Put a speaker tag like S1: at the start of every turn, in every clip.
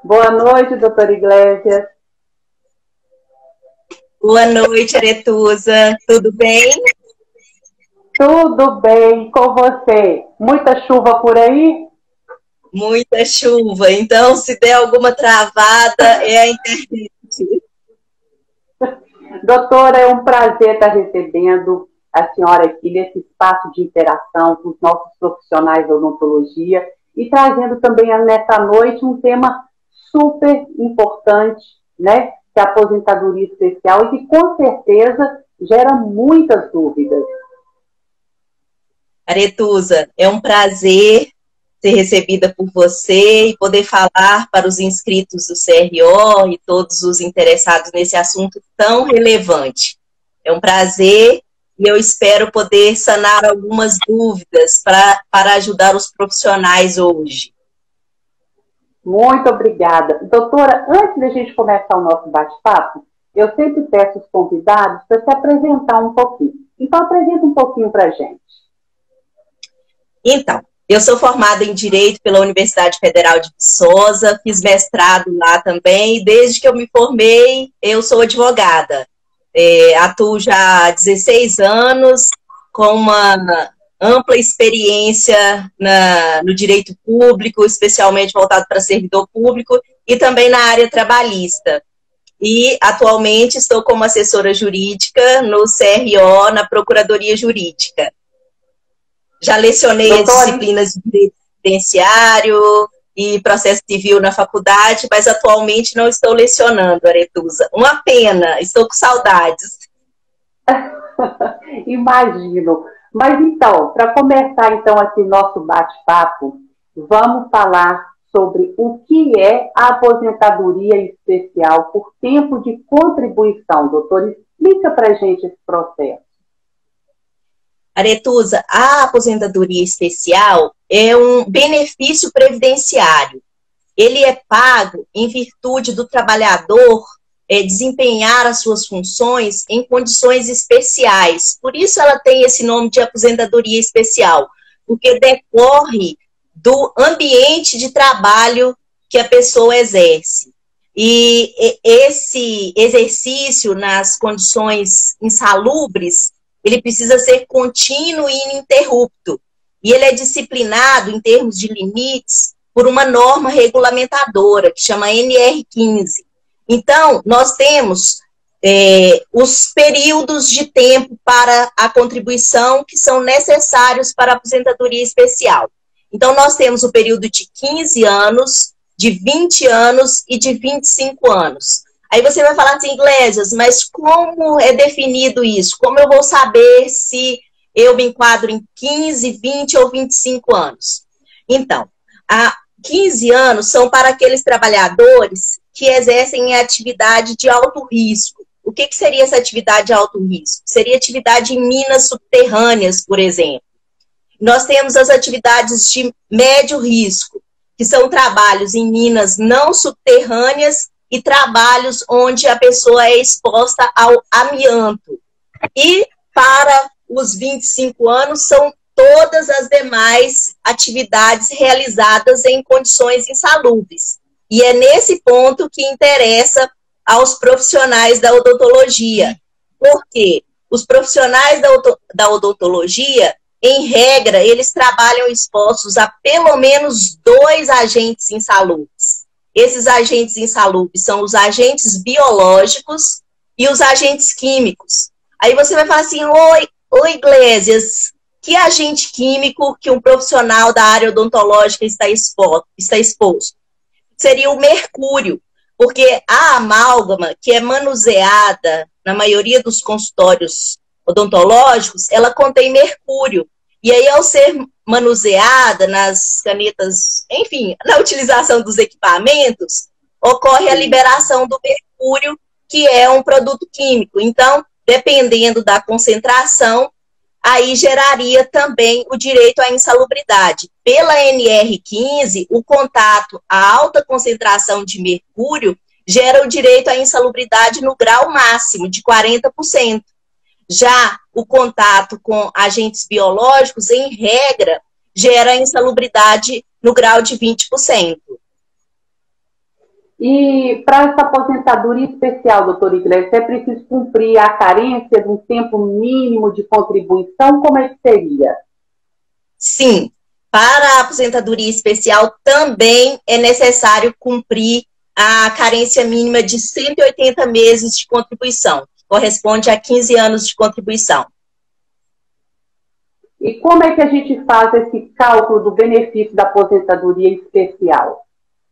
S1: Boa noite, doutora Iglesias.
S2: Boa noite, Aretusa. Tudo bem?
S1: Tudo bem com você? Muita chuva por aí?
S2: Muita chuva. Então, se der alguma travada, é a internet.
S1: Doutora, é um prazer estar recebendo a senhora aqui nesse espaço de interação com os nossos profissionais de odontologia e trazendo também nessa noite um tema super importante, né? Que é a aposentadoria especial e que com certeza gera muitas dúvidas.
S2: Aretusa, é um prazer ser recebida por você e poder falar para os inscritos do CRO e todos os interessados nesse assunto tão relevante. É um prazer e eu espero poder sanar algumas dúvidas para ajudar os profissionais hoje.
S1: Muito obrigada. Doutora, antes da gente começar o nosso bate-papo, eu sempre peço os convidados para se apresentar um pouquinho. Então, apresenta um pouquinho para a gente.
S2: Então, eu sou formada em Direito pela Universidade Federal de Viçosa, fiz mestrado lá também, e desde que eu me formei, eu sou advogada. Atuo já há 16 anos, com uma ampla experiência no direito público, especialmente voltado para servidor público, e também na área trabalhista. E, atualmente, estou como assessora jurídica no CRO, na Procuradoria Jurídica. Já lecionei as disciplinas de direito previdenciário e processo civil na faculdade, mas atualmente não estou lecionando, Aretusa. Uma pena, estou com saudades.
S1: Imagino. Mas então, para começar então aqui nosso bate-papo, vamos falar sobre o que é a aposentadoria especial por tempo de contribuição. Doutor, explica para a gente esse processo.
S2: Aretusa, a aposentadoria especial é um benefício previdenciário. Ele é pago em virtude do trabalhador desempenhar as suas funções em condições especiais. Por isso ela tem esse nome de aposentadoria especial, porque decorre do ambiente de trabalho que a pessoa exerce. E esse exercício nas condições insalubres, ele precisa ser contínuo e ininterrupto. E ele é disciplinado em termos de limites por uma norma regulamentadora, que chama NR15. Então, nós temos os períodos de tempo para a contribuição que são necessários para a aposentadoria especial. Então, nós temos o período de 15 anos, de 20 anos e de 25 anos. Aí você vai falar assim, Iglesias, mas como é definido isso? Como eu vou saber se eu me enquadro em 15, 20 ou 25 anos? Então, 15 anos são para aqueles trabalhadores que exercem atividade de alto risco. O que seria essa atividade de alto risco? Seria atividade em minas subterrâneas, por exemplo. Nós temos as atividades de médio risco, que são trabalhos em minas não subterrâneas e trabalhos onde a pessoa é exposta ao amianto. E para os 25 anos são todas as demais atividades realizadas em condições insalubres. E é nesse ponto que interessa aos profissionais da odontologia. Porque os profissionais da odontologia, em regra, eles trabalham expostos a pelo menos 2 agentes insalubres. Esses agentes insalubres são os agentes biológicos e os agentes químicos. Aí você vai falar assim, oi Iglesias, que agente químico que um profissional da área odontológica está exposto? Seria o mercúrio, porque a amálgama que é manuseada na maioria dos consultórios odontológicos, ela contém mercúrio. E aí, ao ser manuseada nas canetas, enfim, na utilização dos equipamentos, ocorre a liberação do mercúrio, que é um produto químico. Então, dependendo da concentração, aí geraria também o direito à insalubridade. Pela NR15, o contato a alta concentração de mercúrio gera o direito à insalubridade no grau máximo, de 40%. Já o contato com agentes biológicos, em regra, gera insalubridade no grau de 20%.
S1: E para essa aposentadoria especial, doutor Iglesias, é preciso cumprir a carência de um tempo mínimo de contribuição? Como é que seria?
S2: Sim, para a aposentadoria especial também é necessário cumprir a carência mínima de 180 meses de contribuição, que corresponde a 15 anos de contribuição.
S1: E como é que a gente faz esse cálculo do benefício da aposentadoria especial?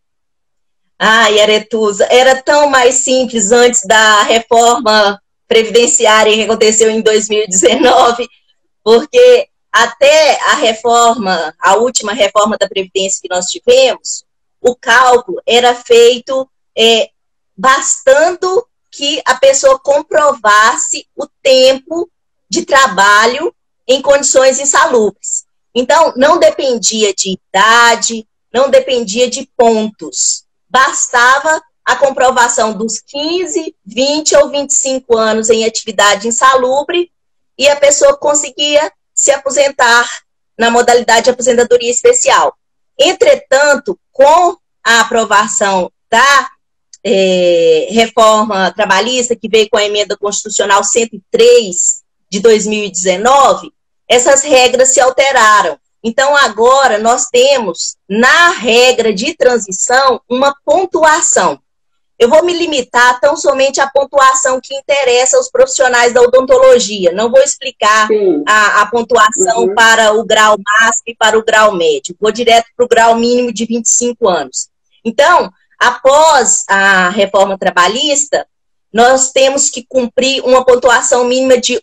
S2: Ai, Aretusa, era tão mais simples antes da reforma previdenciária que aconteceu em 2019, porque até a reforma, a última reforma da Previdência que nós tivemos, o cálculo era feito bastando que a pessoa comprovasse o tempo de trabalho em condições insalubres. Então, não dependia de idade, não dependia de pontos. Bastava a comprovação dos 15, 20 ou 25 anos em atividade insalubre e a pessoa conseguia se aposentar na modalidade de aposentadoria especial. Entretanto, com a aprovação da reforma trabalhista, que veio com a emenda constitucional 103 de 2019, essas regras se alteraram. Então, agora, nós temos, na regra de transição, uma pontuação. Eu vou me limitar tão somente à pontuação que interessa aos profissionais da odontologia. Não vou explicar a pontuação para o grau máximo e para o grau médio. Vou direto para o grau mínimo de 25 anos. Então, após a reforma trabalhista, nós temos que cumprir uma pontuação mínima de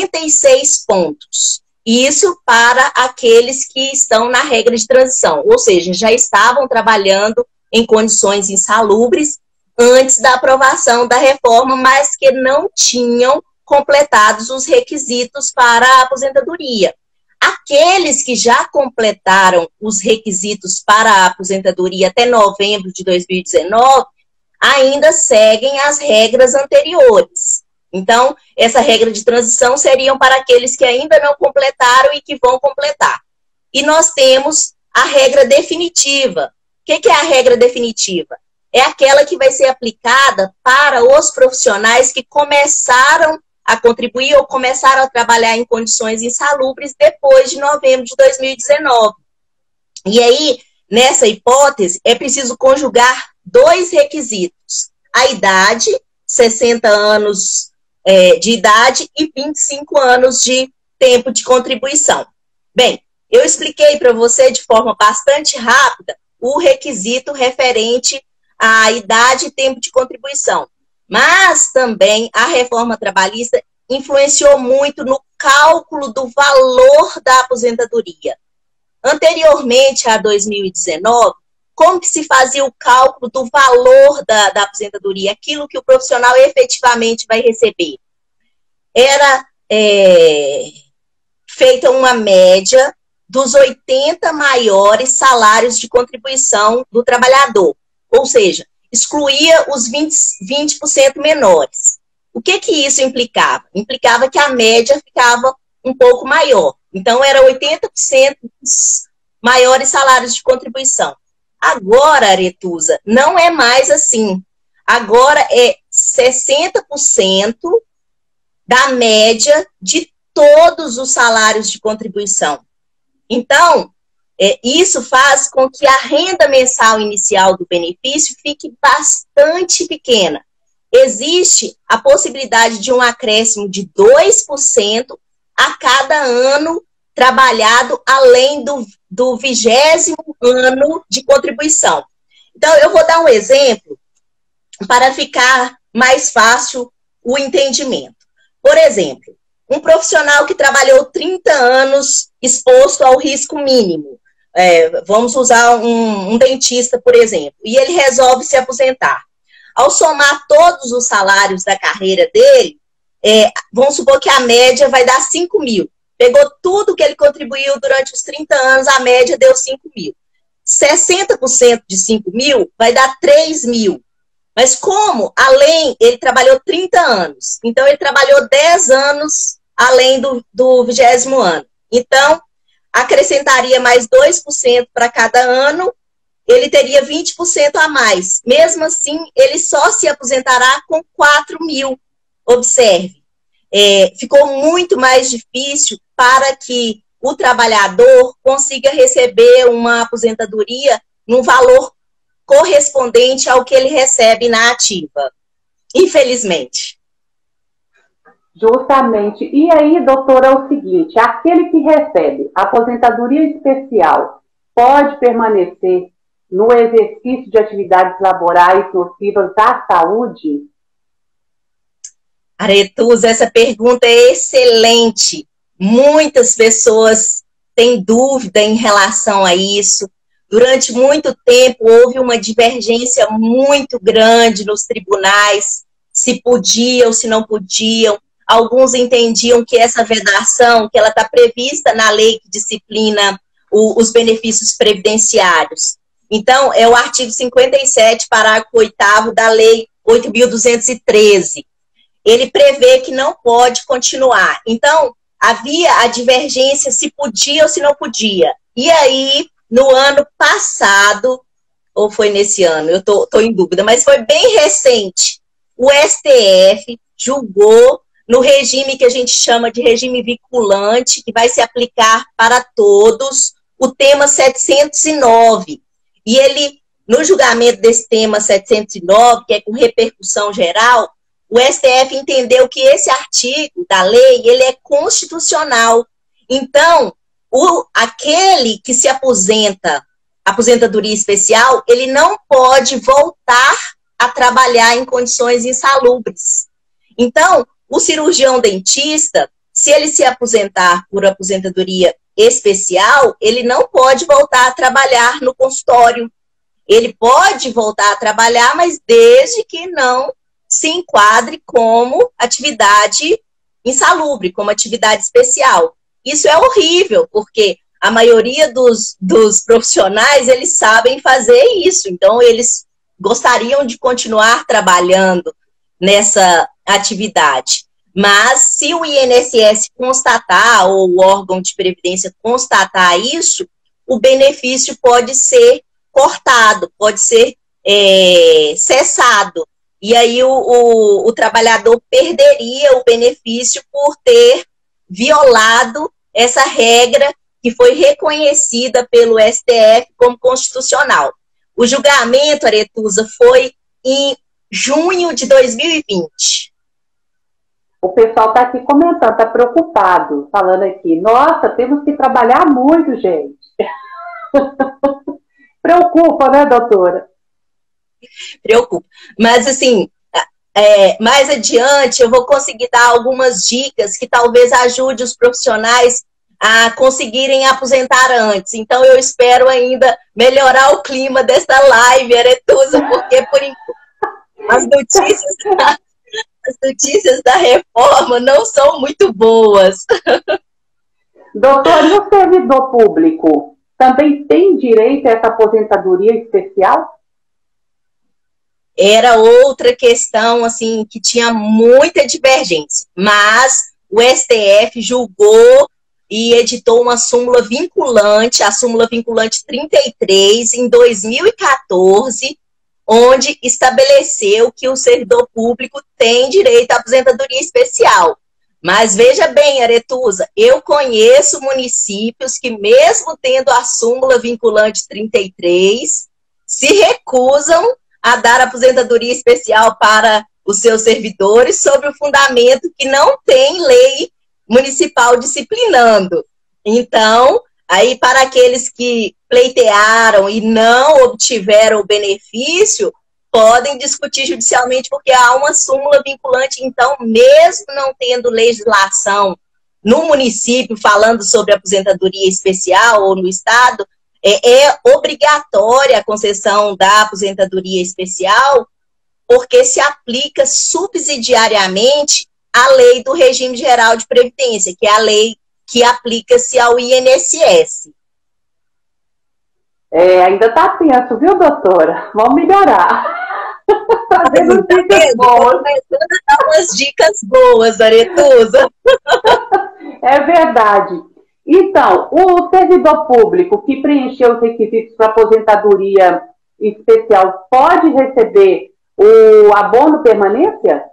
S2: 86 pontos. Isso para aqueles que estão na regra de transição, ou seja, já estavam trabalhando em condições insalubres antes da aprovação da reforma, mas que não tinham completados os requisitos para a aposentadoria. Aqueles que já completaram os requisitos para a aposentadoria até novembro de 2019 ainda seguem as regras anteriores. Então, essa regra de transição seriam para aqueles que ainda não completaram e que vão completar. E nós temos a regra definitiva. O que é a regra definitiva? É aquela que vai ser aplicada para os profissionais que começaram a contribuir ou começaram a trabalhar em condições insalubres depois de novembro de 2019. E aí, nessa hipótese, é preciso conjugar dois requisitos. A idade, 60 anos de idade e 25 anos de tempo de contribuição. Bem, eu expliquei para você de forma bastante rápida o requisito referente à idade e tempo de contribuição. Mas também a reforma trabalhista influenciou muito no cálculo do valor da aposentadoria. Anteriormente a 2019, como que se fazia o cálculo do valor da aposentadoria, aquilo que o profissional efetivamente vai receber? Era feita uma média dos 80 maiores salários de contribuição do trabalhador, ou seja, excluía os 20% menores. O que isso implicava? Implicava que a média ficava um pouco maior. Então, era 80% dos maiores salários de contribuição. Agora, Aretusa, não é mais assim. Agora é 60% da média de todos os salários de contribuição. Então, isso faz com que a renda mensal inicial do benefício fique bastante pequena. Existe a possibilidade de um acréscimo de 2% a cada ano trabalhado além do 20º ano de contribuição. Então, eu vou dar um exemplo para ficar mais fácil o entendimento. Por exemplo, um profissional que trabalhou 30 anos exposto ao risco mínimo, vamos usar um dentista, por exemplo, e ele resolve se aposentar. Ao somar todos os salários da carreira dele, vamos supor que a média vai dar 5 mil. Pegou tudo que ele contribuiu durante os 30 anos, a média deu 5 mil. 60% de 5 mil vai dar 3 mil. Mas como, ele trabalhou 30 anos, então ele trabalhou 10 anos além do 20º ano. Então, acrescentaria mais 2% para cada ano, ele teria 20% a mais. Mesmo assim, ele só se aposentará com 4 mil. Observe, ficou muito mais difícil para que o trabalhador consiga receber uma aposentadoria num valor correspondente ao que ele recebe na ativa, infelizmente.
S1: Justamente. E aí, doutora, é o seguinte, aquele que recebe aposentadoria especial pode permanecer no exercício de atividades laborais nocivas à saúde?
S2: Aretusa, essa pergunta é excelente. Muitas pessoas têm dúvida em relação a isso. Durante muito tempo houve uma divergência muito grande nos tribunais, se podiam, se não podiam. Alguns entendiam que essa vedação, que ela está prevista na lei que disciplina os benefícios previdenciários. Então, é o artigo 57, parágrafo 8º da lei 8.213. Ele prevê que não pode continuar. Então, havia a divergência se podia ou se não podia. E aí, no ano passado, ou foi nesse ano, eu tô em dúvida, mas foi bem recente, o STF julgou no regime que a gente chama de regime vinculante, que vai se aplicar para todos, o tema 709. E ele, no julgamento desse tema 709, que é com repercussão geral, o STF entendeu que esse artigo da lei, ele é constitucional. Então, aquele que se aposenta, aposentadoria especial, ele não pode voltar a trabalhar em condições insalubres. Então, o cirurgião dentista, se ele se aposentar por aposentadoria especial, ele não pode voltar a trabalhar no consultório. Ele pode voltar a trabalhar, mas desde que não se enquadre como atividade insalubre, como atividade especial. Isso é horrível, porque a maioria dos profissionais, eles sabem fazer isso. Então, eles gostariam de continuar trabalhando nessa atividade. Mas, se o INSS constatar, ou o órgão de previdência constatar isso, o benefício pode ser cortado, pode ser cessado. E aí o trabalhador perderia o benefício por ter violado essa regra que foi reconhecida pelo STF como constitucional. O julgamento, Aretusa, foi em junho de 2020.
S1: O pessoal está aqui comentando, está preocupado, falando aqui, nossa, temos que trabalhar muito, gente. Preocupa, né, doutora?
S2: Preocupa. Mas, assim, mais adiante eu vou conseguir dar algumas dicas que talvez ajude os profissionais a conseguirem aposentar antes. Então, eu espero ainda melhorar o clima dessa live, Aretusa, porque, por enquanto, as notícias da reforma não são muito boas.
S1: Doutor, e o servidor público também tem direito a essa aposentadoria especial?
S2: Era outra questão, assim, que tinha muita divergência. Mas o STF julgou e editou uma súmula vinculante, a súmula vinculante 33, em 2014, onde estabeleceu que o servidor público tem direito à aposentadoria especial. Mas veja bem, Aretusa, eu conheço municípios que, mesmo tendo a súmula vinculante 33, se recusam a dar aposentadoria especial para os seus servidores sob o fundamento que não tem lei municipal disciplinando. Então, aí para aqueles que pleitearam e não obtiveram o benefício, podem discutir judicialmente, porque há uma súmula vinculante. Então, mesmo não tendo legislação no município falando sobre aposentadoria especial ou no estado, é obrigatória a concessão da aposentadoria especial, porque se aplica subsidiariamente a lei do regime geral de previdência, que é a lei que aplica-se ao INSS.
S1: Ainda está tenso, viu, doutora? Vamos melhorar. Fazendo dicas boas.
S2: Começando a dar umas dicas boas, Aretusa.
S1: É verdade. Então, o servidor público que preencheu os requisitos para aposentadoria especial pode receber o abono permanência?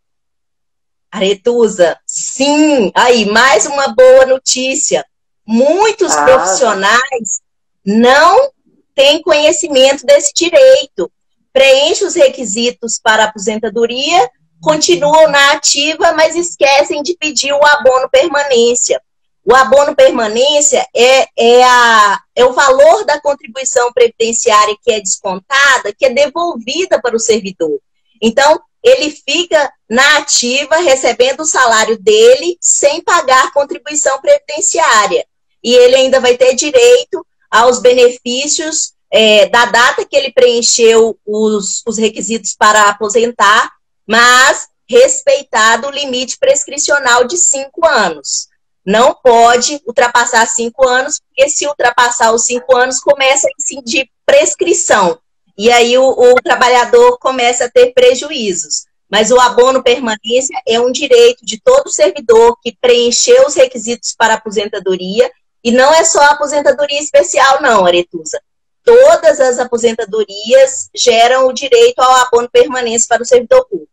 S2: Aretusa, sim. Aí, mais uma boa notícia. Muitos profissionais não têm conhecimento desse direito. Preenchem os requisitos para aposentadoria, continuam na ativa, mas esquecem de pedir o abono permanência. O abono permanência é o valor da contribuição previdenciária que é descontada, que é devolvida para o servidor. Então, ele fica na ativa, recebendo o salário dele, sem pagar contribuição previdenciária. E ele ainda vai ter direito aos benefícios da data que ele preencheu os requisitos para aposentar, mas respeitado o limite prescricional de 5 anos. Não pode ultrapassar 5 anos, porque se ultrapassar os 5 anos, começa a incidir prescrição. E aí o trabalhador começa a ter prejuízos. Mas o abono permanência é um direito de todo servidor que preencheu os requisitos para aposentadoria, e não é só a aposentadoria especial, não, Aretusa. Todas as aposentadorias geram o direito ao abono permanência para o servidor público.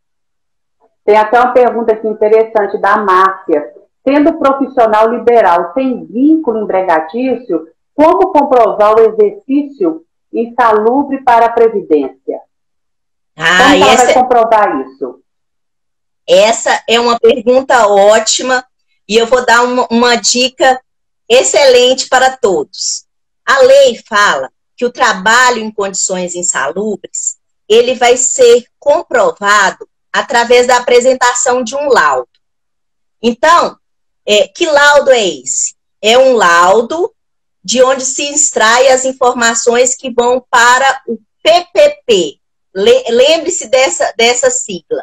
S1: Tem até uma pergunta aqui interessante da Márcia. Sendo profissional liberal sem vínculo empregatício, como comprovar o exercício insalubre para a Previdência? Como ela vai comprovar isso?
S2: Essa é uma pergunta ótima e eu vou dar uma dica excelente para todos. A lei fala que o trabalho em condições insalubres, ele vai ser comprovado através da apresentação de um laudo. Então, que laudo é esse? É um laudo de onde se extrai as informações que vão para o PPP. Lembre-se dessa sigla.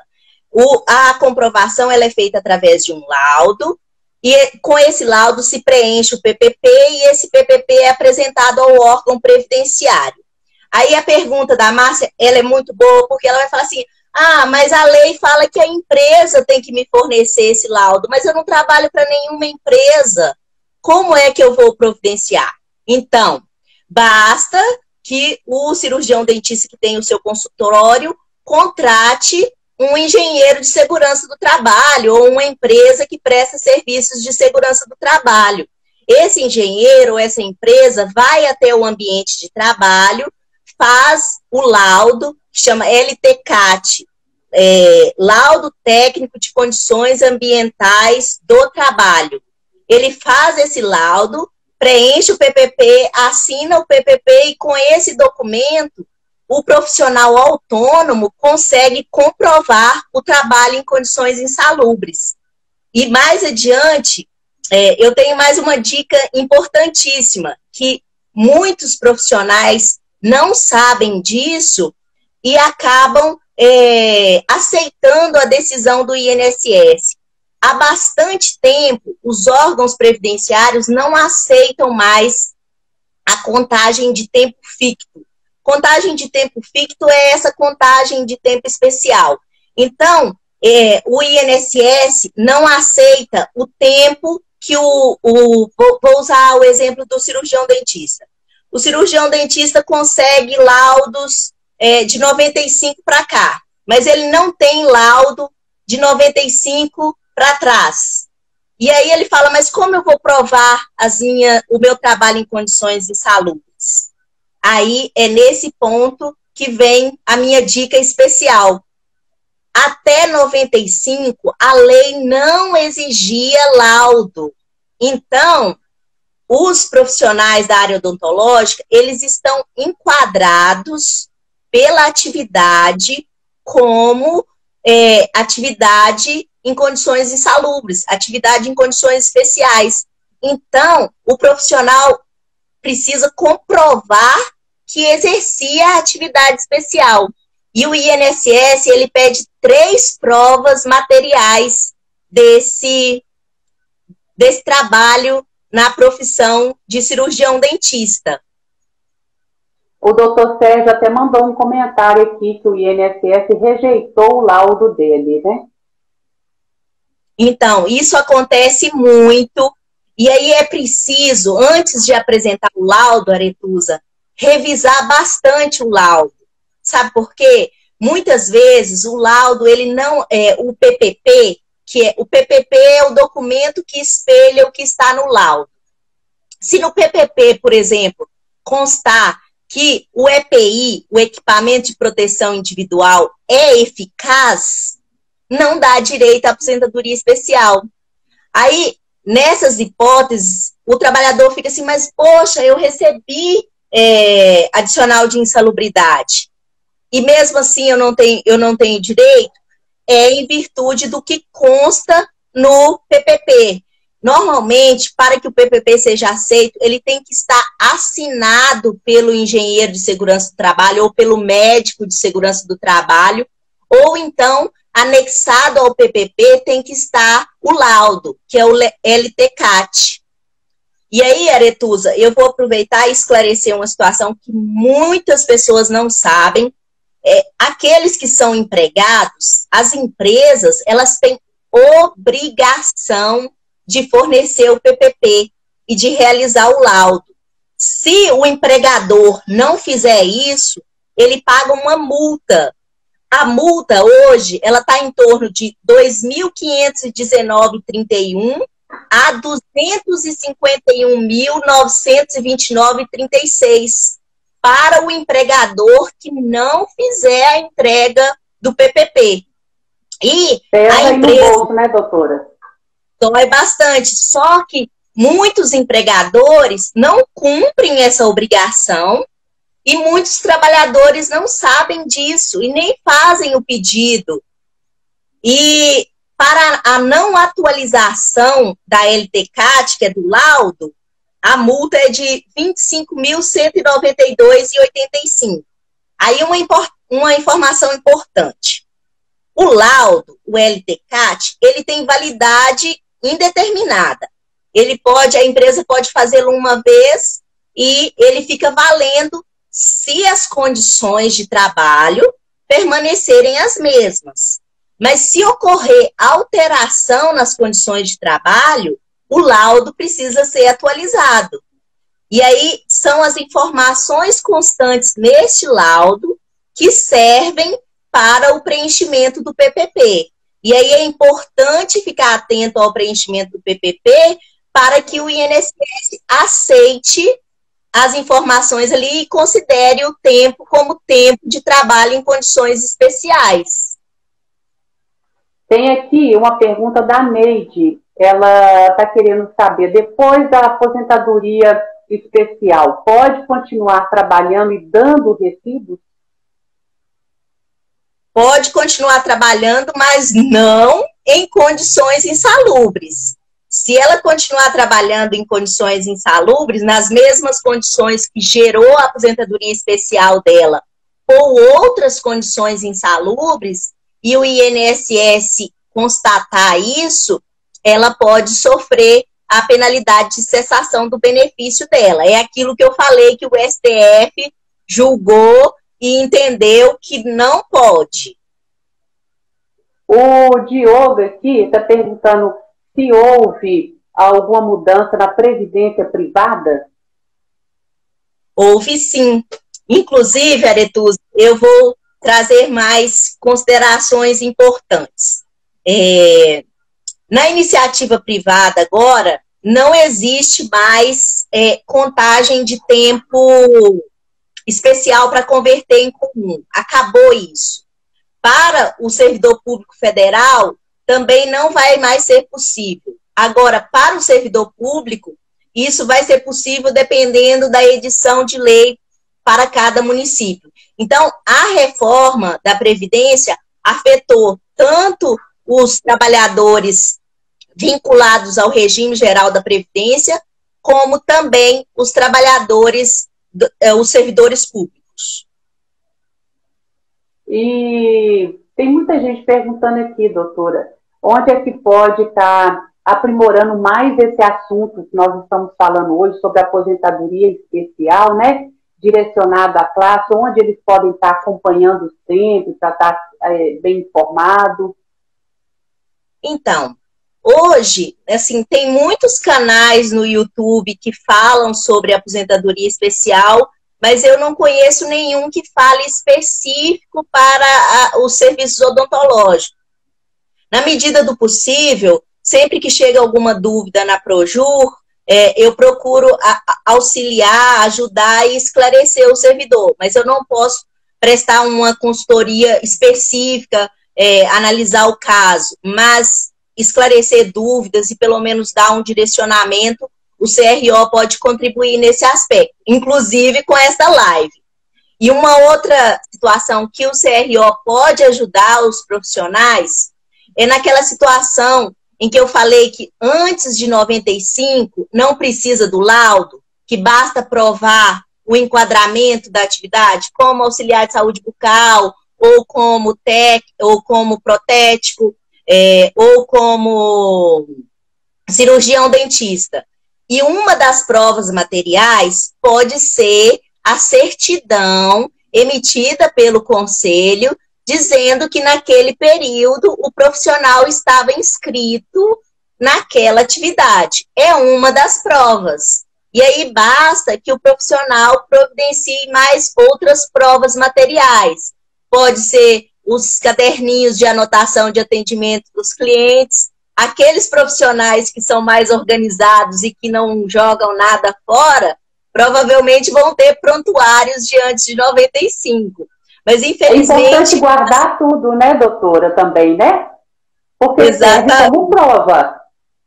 S2: A comprovação ela é feita através de um laudo, e com esse laudo se preenche o PPP, e esse PPP é apresentado ao órgão previdenciário. Aí a pergunta da Márcia, ela é muito boa, porque ela vai falar assim, mas a lei fala que a empresa tem que me fornecer esse laudo, mas eu não trabalho para nenhuma empresa. Como é que eu vou providenciar? Então, basta que o cirurgião dentista que tem o seu consultório contrate um engenheiro de segurança do trabalho ou uma empresa que presta serviços de segurança do trabalho. Esse engenheiro ou essa empresa vai até o ambiente de trabalho, faz o laudo, que chama LTCAT, Laudo Técnico de Condições Ambientais do Trabalho. Ele faz esse laudo, preenche o PPP, assina o PPP e com esse documento o profissional autônomo consegue comprovar o trabalho em condições insalubres. E mais adiante, eu tenho mais uma dica importantíssima, que muitos profissionais não sabem disso e acabam aceitando a decisão do INSS. Há bastante tempo, os órgãos previdenciários não aceitam mais a contagem de tempo ficto. Contagem de tempo ficto é essa contagem de tempo especial. Então, o INSS não aceita o tempo que vou usar o exemplo do cirurgião dentista. O cirurgião dentista consegue laudos de 95 para cá, mas ele não tem laudo de 95 para trás. E aí ele fala, mas como eu vou provar o meu trabalho em condições insalubres? Aí é nesse ponto que vem a minha dica especial. Até 95, a lei não exigia laudo. Então, os profissionais da área odontológica, eles estão enquadrados pela atividade como atividade em condições insalubres, atividade em condições especiais. Então, o profissional precisa comprovar que exercia a atividade especial. E o INSS, ele pede 3 provas materiais desse trabalho na profissão de cirurgião dentista.
S1: O doutor Sérgio até mandou um comentário aqui que o INSS rejeitou o laudo dele, né?
S2: Então, isso acontece muito E aí é preciso, antes de apresentar o laudo, Aretusa, revisar bastante o laudo. Sabe por quê? Muitas vezes o laudo, ele não é o PPP, o PPP é o documento que espelha o que está no laudo. Se no PPP, por exemplo, constar que o EPI, o equipamento de proteção individual, é eficaz, não dá direito à aposentadoria especial. Aí, nessas hipóteses, o trabalhador fica assim, mas poxa, eu recebi adicional de insalubridade. E mesmo assim eu não tenho direito, em virtude do que consta no PPP. Normalmente, para que o PPP seja aceito, ele tem que estar assinado pelo engenheiro de segurança do trabalho ou pelo médico de segurança do trabalho, ou então, anexado ao PPP, tem que estar o laudo, que é o LTCAT. E aí, Aretusa, eu vou aproveitar e esclarecer uma situação que muitas pessoas não sabem. Aqueles que são empregados, as empresas, elas têm obrigação de fornecer o PPP e de realizar o laudo. Se o empregador não fizer isso, ele paga uma multa. A multa hoje, ela está em torno de R$ 2.519,31 a R$ 251.929,36 para o empregador que não fizer a entrega do PPP. E
S1: a empresa... no bolso, né, doutora?
S2: Dói bastante, só que muitos empregadores não cumprem essa obrigação e muitos trabalhadores não sabem disso e nem fazem o pedido. E para a não atualização da LTCAT, que é do laudo, a multa é de R$ 25.192,85. Aí uma informação importante. O laudo, o LTCAT, ele tem validade indeterminada. A empresa pode fazê-lo uma vez e ele fica valendo se as condições de trabalho permanecerem as mesmas. Mas se ocorrer alteração nas condições de trabalho, o laudo precisa ser atualizado. E aí são as informações constantes neste laudo que servem para o preenchimento do PPP. E aí é importante ficar atento ao preenchimento do PPP para que o INSS aceite as informações ali e considere o tempo como tempo de trabalho em condições especiais.
S1: Tem aqui uma pergunta da Neide. Ela está querendo saber, depois da aposentadoria especial, pode continuar trabalhando e dando recibos?
S2: Pode continuar trabalhando, mas não em condições insalubres. Se ela continuar trabalhando em condições insalubres, nas mesmas condições que gerou a aposentadoria especial dela, ou outras condições insalubres, e o INSS constatar isso, ela pode sofrer a penalidade de cessação do benefício dela. É aquilo que eu falei que o STF julgou e entendeu que não pode.
S1: O Diogo aqui está perguntando se houve alguma mudança na previdência privada?
S2: Houve sim. Inclusive, Aretusa, eu vou trazer mais considerações importantes. Na iniciativa privada agora, não existe mais contagem de tempo especial para converter em comum. Acabou isso. Para o servidor público federal, também não vai mais ser possível. Agora, para o servidor público, isso vai ser possível dependendo da edição de lei para cada município. Então, a reforma da Previdência afetou tanto os trabalhadores vinculados ao regime geral da Previdência, como também os trabalhadores, os servidores públicos.
S1: E tem muita gente perguntando aqui, doutora, onde é que pode estar aprimorando mais esse assunto que nós estamos falando hoje sobre aposentadoria especial, né? Direcionado à classe, onde eles podem estar acompanhando sempre, para estar bem informado?
S2: Então, Hoje, assim, tem muitos canais no YouTube que falam sobre aposentadoria especial, mas eu não conheço nenhum que fale específico para os serviços odontológicos. Na medida do possível, sempre que chega alguma dúvida na Projur, eu procuro auxiliar, ajudar e esclarecer o servidor, mas eu não posso prestar uma consultoria específica, analisar o caso, mas esclarecer dúvidas e pelo menos dar um direcionamento, o CRO pode contribuir nesse aspecto, inclusive com esta live. E uma outra situação que o CRO pode ajudar os profissionais é naquela situação em que eu falei que antes de 95 não precisa do laudo, que basta provar o enquadramento da atividade, como auxiliar de saúde bucal, ou como ou como protético, ou como cirurgião dentista. E uma das provas materiais pode ser a certidão emitida pelo conselho, dizendo que naquele período o profissional estava inscrito naquela atividade. É uma das provas. E aí basta que o profissional providencie mais outras provas materiais. Pode ser os caderninhos de anotação de atendimento dos clientes, aqueles profissionais que são mais organizados e que não jogam nada fora, provavelmente vão ter prontuários de antes de 95. Mas, infelizmente...
S1: É importante guardar tudo, né, doutora, também, né? Porque serve como prova.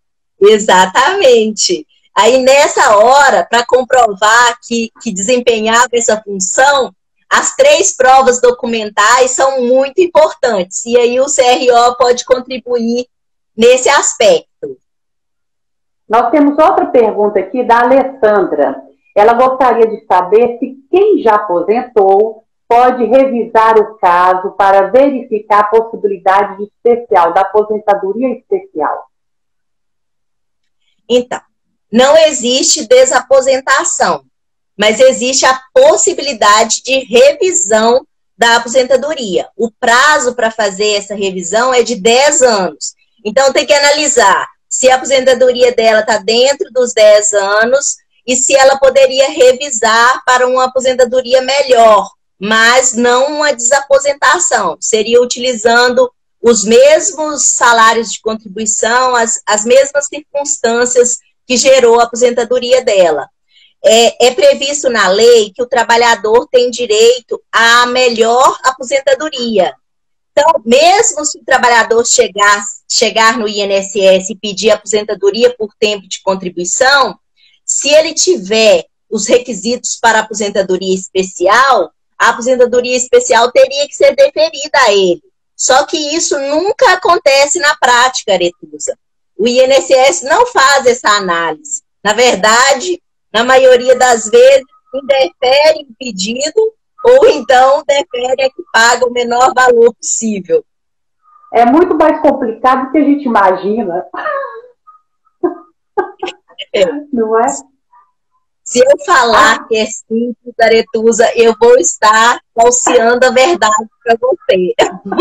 S2: Exatamente. Aí, nessa hora, para comprovar que desempenhava essa função, as 3 provas documentais são muito importantes. E aí o CRO pode contribuir nesse aspecto.
S1: Nós temos outra pergunta aqui da Alessandra. Ela gostaria de saber se quem já aposentou pode revisar o caso para verificar a possibilidade de especial, da aposentadoria especial.
S2: Então, não existe desaposentação, mas existe a possibilidade de revisão da aposentadoria. O prazo para fazer essa revisão é de 10 anos. Então, tem que analisar se a aposentadoria dela está dentro dos 10 anos e se ela poderia revisar para uma aposentadoria melhor, mas não uma desaposentação. Seria utilizando os mesmos salários de contribuição, as mesmas circunstâncias que gerou a aposentadoria dela. É previsto na lei que o trabalhador tem direito à melhor aposentadoria. Então, mesmo se o trabalhador chegar no INSS e pedir aposentadoria por tempo de contribuição, se ele tiver os requisitos para aposentadoria especial, a aposentadoria especial teria que ser deferida a ele. Só que isso nunca acontece na prática, Aretusa. O INSS não faz essa análise. Na verdade, na maioria das vezes, indefere o pedido ou então defere a que paga o menor valor possível.
S1: É muito mais complicado do que a gente imagina. Não é?
S2: Se eu falar que é simples, Aretusa, eu vou estar falseando a verdade para você.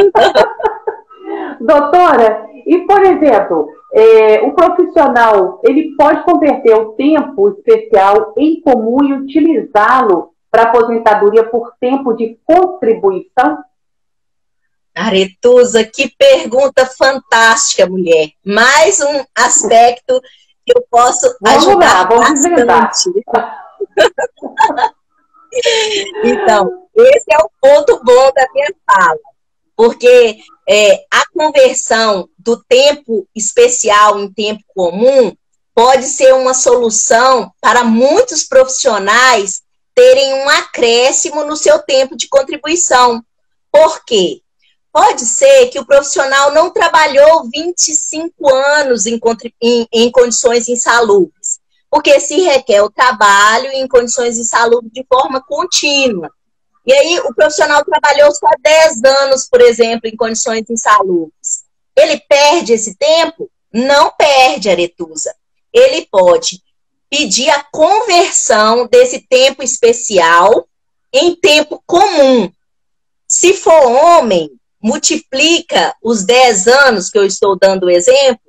S1: Doutora, e por exemplo, o profissional, ele pode converter o tempo especial em comum e utilizá-lo para aposentadoria por tempo de contribuição?
S2: Aretusa, que pergunta fantástica, mulher. Mais um aspecto que eu posso ajudar bastante. Então, esse é o ponto bom da minha fala, porque a conversão do tempo especial em tempo comum pode ser uma solução para muitos profissionais terem um acréscimo no seu tempo de contribuição. Por quê? Pode ser que o profissional não trabalhou 25 anos em condições insalubres, porque se requer o trabalho em condições insalubres de forma contínua. E aí o profissional trabalhou só 10 anos, por exemplo, em condições insalubres. Ele perde esse tempo? Não perde, Aretusa. Ele pode pedir a conversão desse tempo especial em tempo comum. Se for homem, multiplica os 10 anos que eu estou dando o exemplo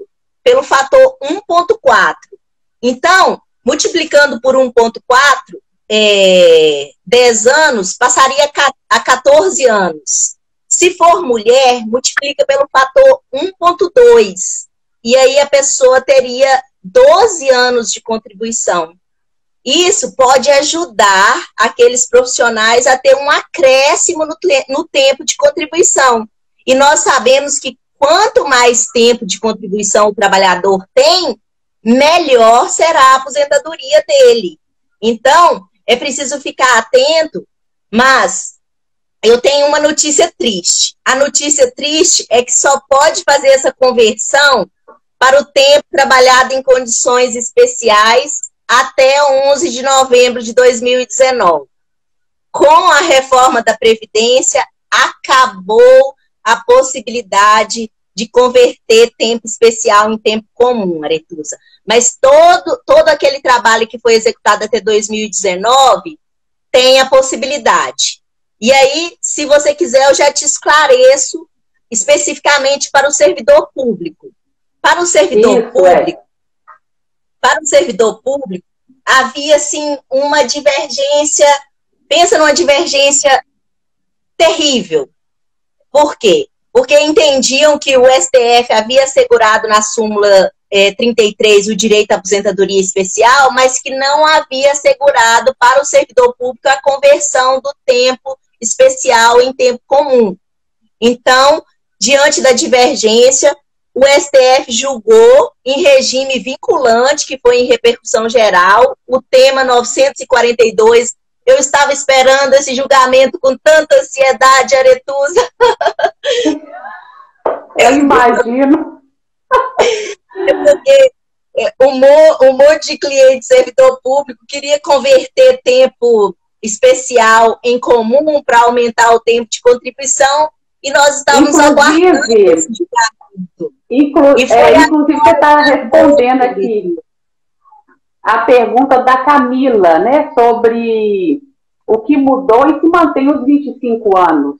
S2: pelo fator 1,4. Então, multiplicando por 1,4, 10 anos, passaria a 14 anos. Se for mulher, multiplica pelo fator 1,2. E aí a pessoa teria 12 anos de contribuição. Isso pode ajudar aqueles profissionais a ter um acréscimo no tempo de contribuição. E nós sabemos que quanto mais tempo de contribuição o trabalhador tem, melhor será a aposentadoria dele. Então, é preciso ficar atento, mas eu tenho uma notícia triste. A notícia triste é que só pode fazer essa conversão para o tempo trabalhado em condições especiais até 11 de novembro de 2019. Com a reforma da Previdência, acabou a possibilidade de converter tempo especial em tempo comum, Aretusa. Mas todo aquele trabalho que foi executado até 2019 tem a possibilidade. E aí, se você quiser, eu já te esclareço especificamente para o servidor público. Para o servidor público, havia, assim, uma divergência, pensa numa divergência terrível. Por quê? Porque entendiam que o STF havia assegurado na súmula 33 o direito à aposentadoria especial, mas que não havia assegurado para o servidor público a conversão do tempo especial em tempo comum. Então, diante da divergência, o STF julgou em regime vinculante, que foi em repercussão geral, o tema 942. Eu estava esperando esse julgamento com tanta ansiedade, Aretusa.
S1: Eu imagino.
S2: Porque um monte de cliente servidor público queria converter tempo especial em comum para aumentar o tempo de contribuição, e nós estávamos aguardando esse julgamento.
S1: Inclusive, você está respondendo aqui a pergunta da Camila, né, sobre o que mudou e se mantém os 25 anos.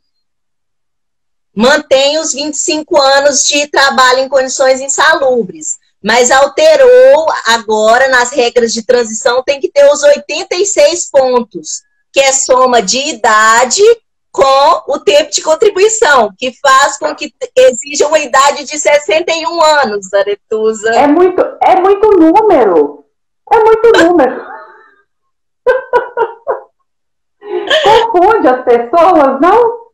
S2: Mantém os 25 anos de trabalho em condições insalubres, mas alterou agora nas regras de transição, tem que ter os 86 pontos, que é soma de idade com o tempo de contribuição, que faz com que exija uma idade de 61 anos, Aretusa.
S1: É muito número. É muito número. Confunde as pessoas, não?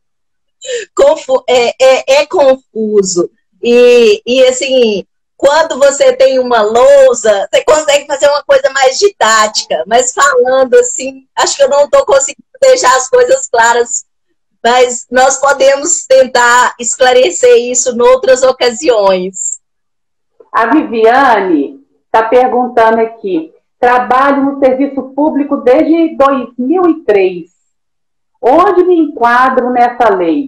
S2: É confuso. E assim, quando você tem uma lousa, você consegue fazer uma coisa mais didática, mas falando assim, acho que eu não estou conseguindo deixar as coisas claras, mas nós podemos tentar esclarecer isso em outras ocasiões.
S1: A Viviane está perguntando aqui, trabalho no serviço público desde 2003. Onde me enquadro nessa lei?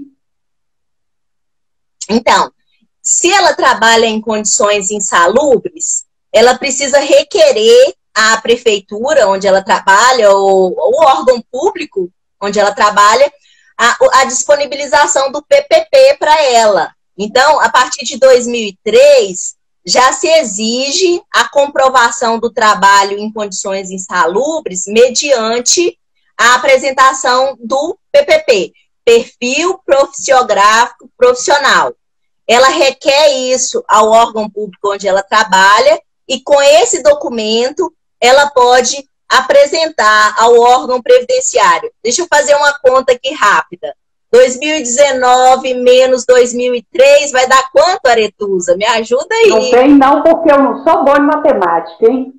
S2: Então, se ela trabalha em condições insalubres, ela precisa requerer à prefeitura onde ela trabalha, ou o órgão público onde ela trabalha, a disponibilização do PPP para ela. Então, a partir de 2003, já se exige a comprovação do trabalho em condições insalubres mediante a apresentação do PPP, Perfil Profissiográfico Profissional. Ela requer isso ao órgão público onde ela trabalha e com esse documento ela pode apresentar ao órgão previdenciário. Deixa eu fazer uma conta aqui rápida. 2019 menos 2003 vai dar quanto, Aretusa? Me ajuda aí.
S1: Não tem não, porque eu não sou boa em matemática, hein?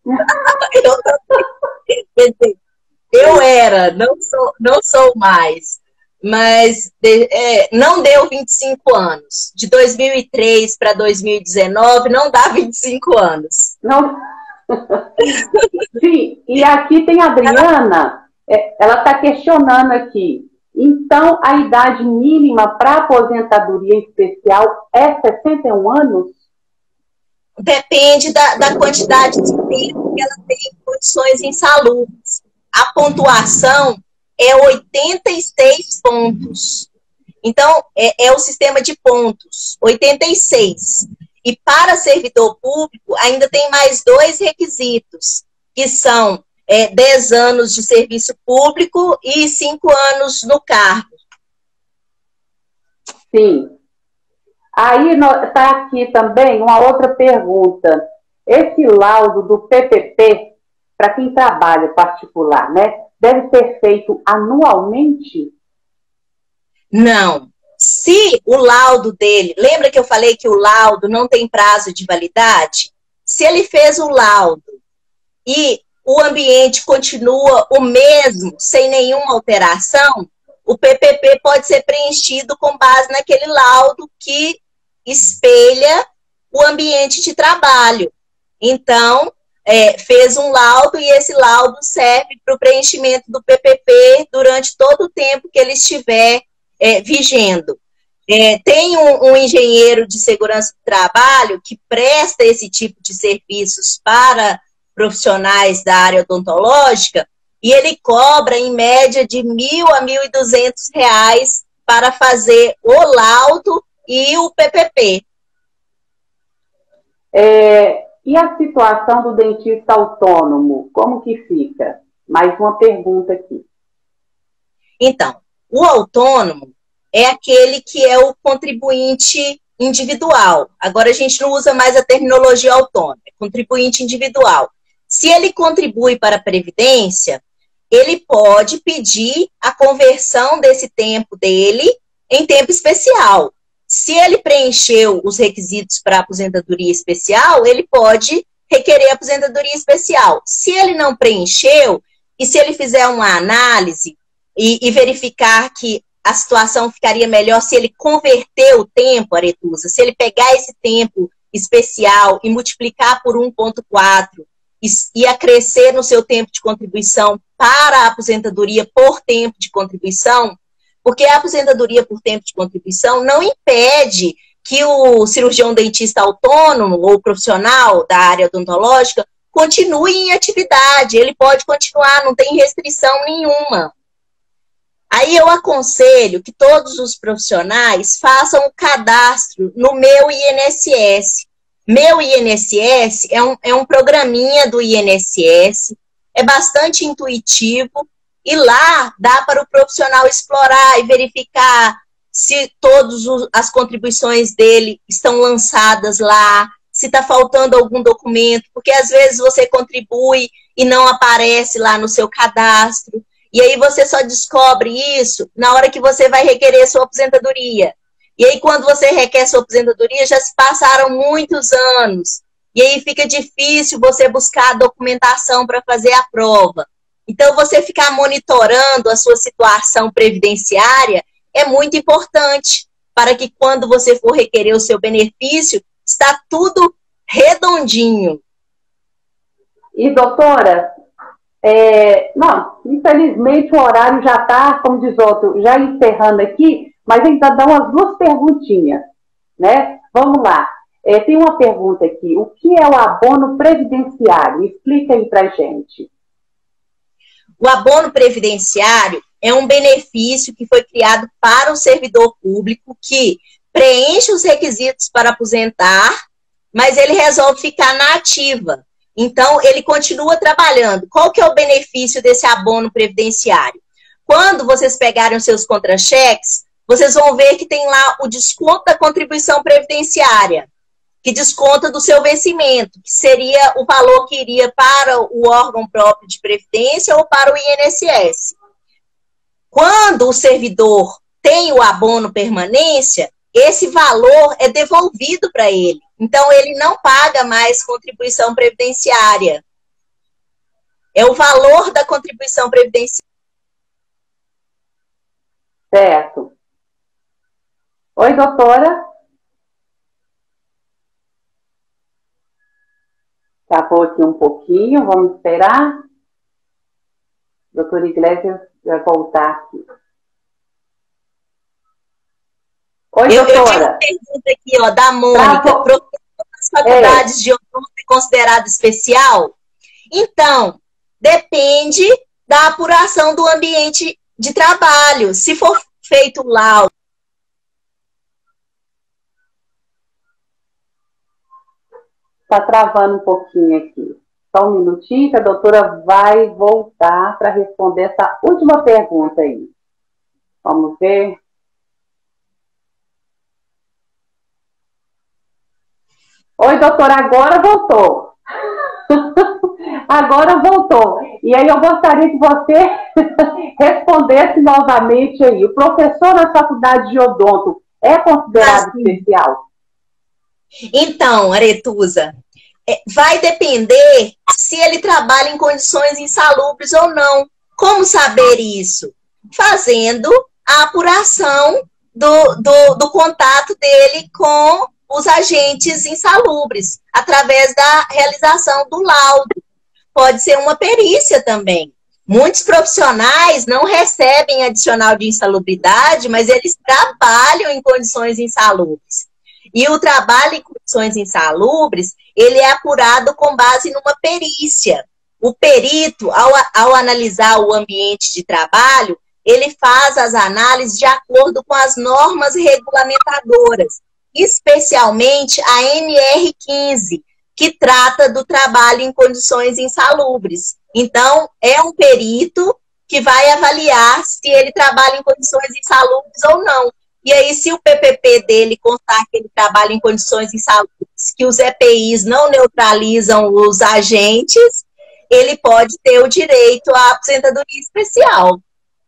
S2: Eu era, não sou mais. Mas não deu 25 anos. De 2003 para 2019 não dá 25 anos.
S1: Não. Sim, e aqui tem a Adriana, ela está questionando aqui. Então, a idade mínima para aposentadoria especial é 61 anos?
S2: Depende da quantidade de tempo que ela tem em condições insalubres. A pontuação é 86 pontos. Então, é o sistema de pontos, 86. E para servidor público, ainda tem mais 2 requisitos, que são 10 anos de serviço público e 5 anos no cargo.
S1: Sim. Aí está aqui também uma outra pergunta. Esse laudo do PPP, para quem trabalha particular, né, deve ser feito anualmente?
S2: Não. Se o laudo dele, lembra que eu falei que o laudo não tem prazo de validade? Se ele fez o laudo e o ambiente continua o mesmo, sem nenhuma alteração, o PPP pode ser preenchido com base naquele laudo que espelha o ambiente de trabalho. Então, fez um laudo e esse laudo serve para o preenchimento do PPP durante todo o tempo que ele estiver vigendo. Tem um engenheiro de segurança do trabalho que presta esse tipo de serviços para profissionais da área odontológica e ele cobra em média de R$1.000 a R$1.200 para fazer o laudo e o PPP.
S1: E a situação do dentista autônomo, como que fica? Mais uma pergunta aqui.
S2: Então, o autônomo é aquele que é o contribuinte individual. Agora a gente não usa mais a terminologia autônomo, é contribuinte individual. Se ele contribui para a Previdência, ele pode pedir a conversão desse tempo dele em tempo especial. Se ele preencheu os requisitos para aposentadoria especial, ele pode requerer aposentadoria especial. Se ele não preencheu, e se ele fizer uma análise e verificar que a situação ficaria melhor se ele converter o tempo, Aretusa, se ele pegar esse tempo especial e multiplicar por 1,4 e acrescer no seu tempo de contribuição para a aposentadoria por tempo de contribuição, porque a aposentadoria por tempo de contribuição não impede que o cirurgião dentista autônomo ou profissional da área odontológica continue em atividade, ele pode continuar, não tem restrição nenhuma. Aí eu aconselho que todos os profissionais façam o cadastro no Meu INSS. Meu INSS é um programinha do INSS, é bastante intuitivo, e lá dá para o profissional explorar e verificar se todas as contribuições dele estão lançadas lá, se está faltando algum documento, porque às vezes você contribui e não aparece lá no seu cadastro, e aí você só descobre isso na hora que você vai requerer sua aposentadoria. E aí quando você requer sua aposentadoria, já se passaram muitos anos, e aí fica difícil você buscar a documentação para fazer a prova. Então, você ficar monitorando a sua situação previdenciária é muito importante para que quando você for requerer o seu benefício, está tudo redondinho.
S1: E, doutora, não, infelizmente o horário já está, como diz outro, já encerrando aqui, mas ainda dá umas 2 perguntinhas, né? Vamos lá. Tem uma pergunta aqui. O que é o abono previdenciário? Explica aí para gente.
S2: O abono previdenciário é um benefício que foi criado para o servidor público que preenche os requisitos para aposentar, mas ele resolve ficar na ativa. Então, ele continua trabalhando. Qual que é o benefício desse abono previdenciário? Quando vocês pegarem os seus contra-cheques, vocês vão ver que tem lá o desconto da contribuição previdenciária, que desconta do seu vencimento, que seria o valor que iria para o órgão próprio de previdência ou para o INSS. Quando o servidor tem o abono permanência, esse valor é devolvido para ele. Então, ele não paga mais contribuição previdenciária. É o valor da contribuição previdenciária.
S1: Certo. Oi, doutora? Travou aqui um pouquinho, vamos esperar. Doutora Iglesias vai voltar aqui. Oi, doutora.
S2: Eu tenho uma pergunta aqui, ó, da Mônica. Professor das faculdades de odonto é considerado especial? Então, depende da apuração do ambiente de trabalho. Se for feito laudo
S1: Está travando um pouquinho aqui. Só um minutinho que a doutora vai voltar para responder essa última pergunta aí. Vamos ver. Oi, doutora, agora voltou. Agora voltou. E aí eu gostaria que você respondesse novamente aí. O professor na faculdade de odonto é considerado especial?
S2: Então, Aretusa, vai depender se ele trabalha em condições insalubres ou não. Como saber isso? Fazendo a apuração do contato dele com os agentes insalubres, através da realização do laudo. Pode ser uma perícia também. Muitos profissionais não recebem adicional de insalubridade, mas eles trabalham em condições insalubres. E o trabalho em condições insalubres, ele é apurado com base numa perícia. O perito, ao analisar o ambiente de trabalho, ele faz as análises de acordo com as normas regulamentadoras, especialmente a NR15, que trata do trabalho em condições insalubres. Então, é um perito que vai avaliar se ele trabalha em condições insalubres ou não. E aí, se o PPP dele constar que ele trabalha em condições insalubres, que os EPIs não neutralizam os agentes, ele pode ter o direito à aposentadoria especial.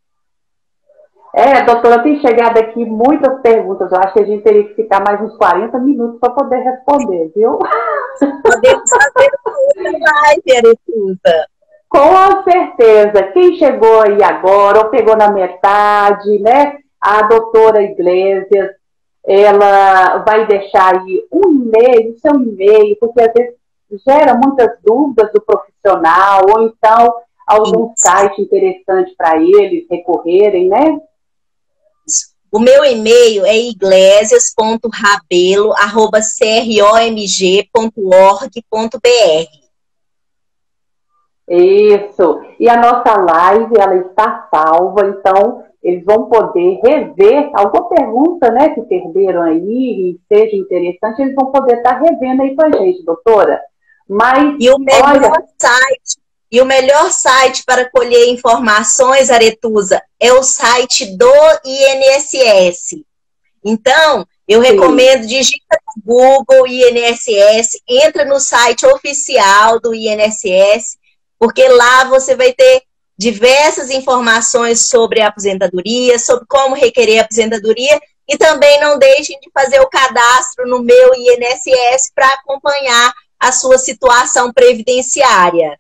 S1: Doutora, tem chegado aqui muitas perguntas. Eu acho que a gente teria que ficar mais uns 40 minutos para poder responder, viu?
S2: Podemos fazer outra live, Aretusa.
S1: Com certeza. Quem chegou aí agora, ou pegou na metade, né? A doutora Iglesias, ela vai deixar aí um e-mail, seu e-mail, porque às vezes gera muitas dúvidas do profissional, ou então algum site interessante para eles recorrerem, né?
S2: O meu e-mail é iglesias.rabelo@cromg.org.br.
S1: Isso. E a nossa live, ela está salva, então eles vão poder rever alguma pergunta, né, que perderam aí e seja interessante, eles vão poder estar revendo aí com a gente, doutora. Mas,
S2: o melhor site para colher informações, Aretusa, é o site do INSS. Então, eu recomendo, digita no Google INSS, entra no site oficial do INSS, porque lá você vai ter diversas informações sobre a aposentadoria, sobre como requerer a aposentadoria, e também não deixem de fazer o cadastro no meu INSS para acompanhar a sua situação previdenciária.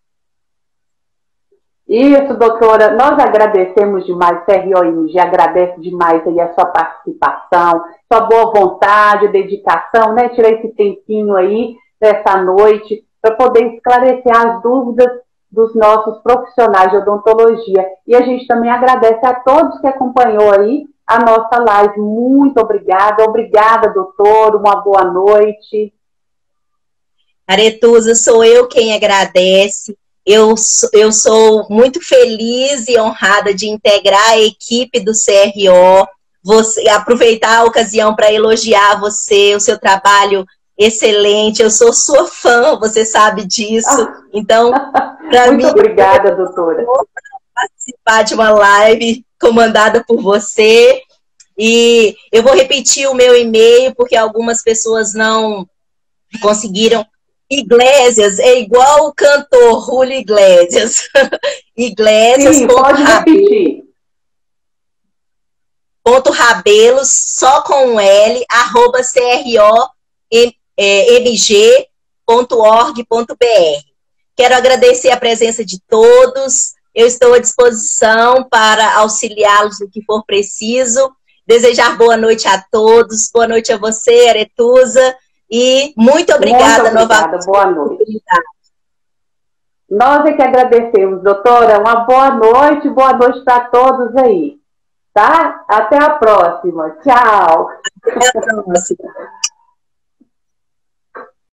S1: Isso, doutora, nós agradecemos demais, CROMG agradece demais aí a sua participação, sua boa vontade, dedicação, né, tirar esse tempinho aí, nessa noite, para poder esclarecer as dúvidas dos nossos profissionais de odontologia. E a gente também agradece a todos que acompanhou aí a nossa live. Muito obrigada. Obrigada, doutor. Uma boa noite.
S2: Aretusa, sou eu quem agradece. Eu sou muito feliz e honrada de integrar a equipe do CRO. Aproveitar a ocasião para elogiar você, o seu trabalho excelente. Eu sou sua fã, você sabe disso. Então, para mim...
S1: Muito obrigada, doutora.
S2: Participar de uma live comandada por você. E eu vou repetir o meu e-mail, porque algumas pessoas não conseguiram. Iglesias é igual o cantor Julio Iglesias. Iglesias.
S1: Sim, pode repetir.
S2: .rabelo, só com um L, @cromg.org.br. Quero agradecer a presença de todos. Eu estou à disposição para auxiliá-los no que for preciso. Desejar boa noite a todos. Boa noite a você, Aretusa. E muito obrigada novamente.
S1: Boa noite. Nós é que agradecemos, doutora. Uma boa noite para todos aí. Tá? Até a próxima. Tchau.
S2: Até a próxima.